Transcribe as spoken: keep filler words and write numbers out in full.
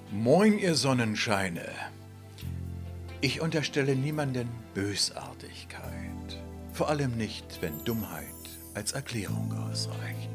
Moin, ihr Sonnenscheine. Ich unterstelle niemanden Bösartigkeit. Vor allem nicht, wenn Dummheit als Erklärung ausreicht.